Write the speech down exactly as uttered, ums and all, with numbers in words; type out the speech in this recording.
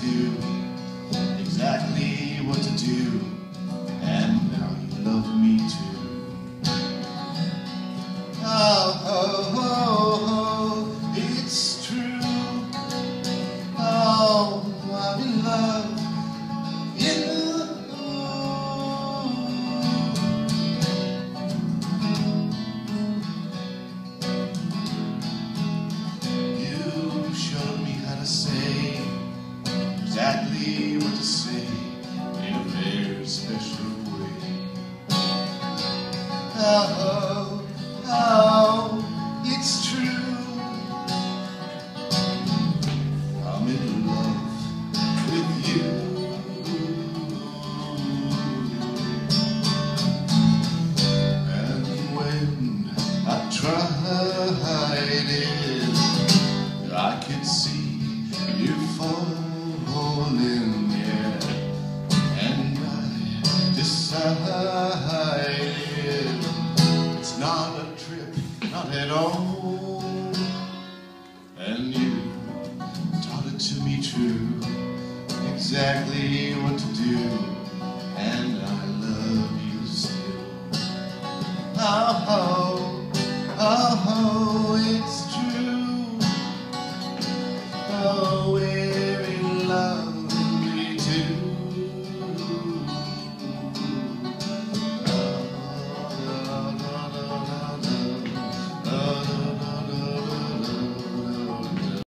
do exactly what to do, and now you love me too. Oh, oh, oh, oh, it's true. Oh, I'm in love. Say exactly what to say in a very special way. Oh, oh, it's true. I'm in love with you. And when I tried it, I could see you falling, yeah, and I decided it's not a trip, not at all, and you taught it to me true, exactly what to do.